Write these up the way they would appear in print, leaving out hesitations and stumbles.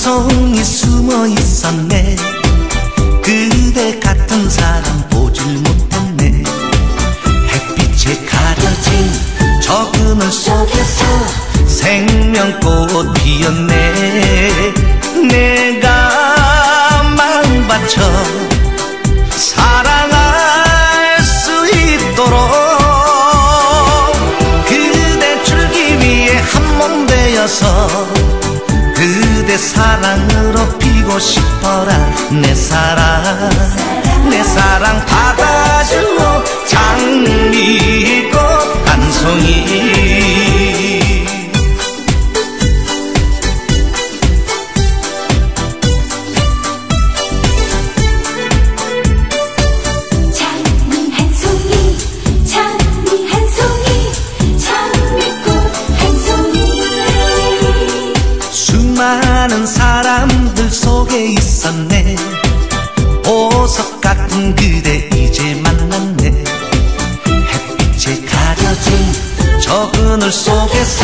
송이 숨어 있었네. 그대 같은 사람 보질 못했네. 햇빛에 가려진 저 그늘 속에서 생명꽃 피었네. 내가 마음 바쳐 사랑할 수 있도록 그대 줄기 위에 한 몸 되어서 그대 사랑으로 피고 싶어라. 내 사랑 내 사랑 받아주오. 장미꽃 한 송이. 장미 한 송이, 장미 한 송이, 장미꽃 한 송이. 수많은 사람들 속에 있었네. 보석 같은 그대 이제 만났네. 햇빛에 가려진 저 그늘 속에서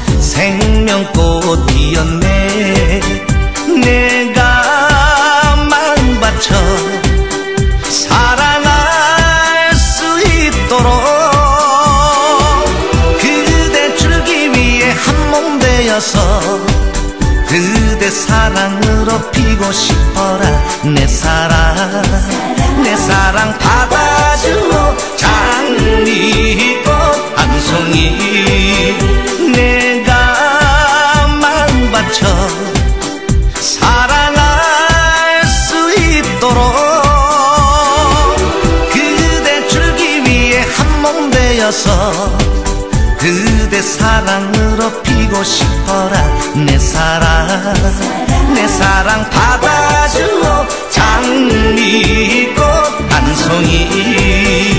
생명꽃 피었네. 내가 마음 바쳐 사랑할 수 있도록 그대 줄기 위에 한 몸 되어서 그대 사랑으로 피고 싶어라. 내 사랑 내 사랑 받아주오. 장미꽃 한 송이. 내가 마음 바쳐 사랑할 수 있도록 그대 줄기 위에 한 몸 되어서 그대 사랑으로 피고 싶어라. 내 사랑 내 사랑 받아주오. 장미꽃 한 송이.